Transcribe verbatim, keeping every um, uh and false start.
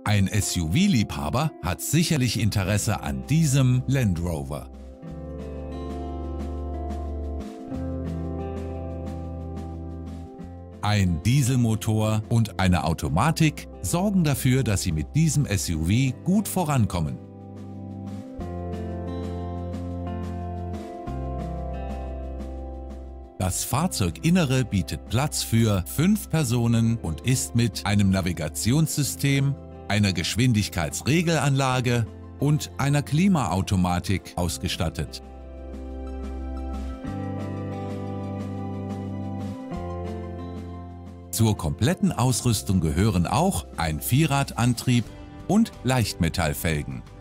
Ein S U V-Liebhaber hat sicherlich Interesse an diesem Land Rover. Ein Dieselmotor und eine Automatik sorgen dafür, dass Sie mit diesem S U V gut vorankommen. Das Fahrzeuginnere bietet Platz für fünf Personen und ist mit einem Navigationssystem, einer Geschwindigkeitsregelanlage und einer Klimaautomatik ausgestattet. Zur kompletten Ausrüstung gehören auch ein Vierradantrieb und Leichtmetallfelgen.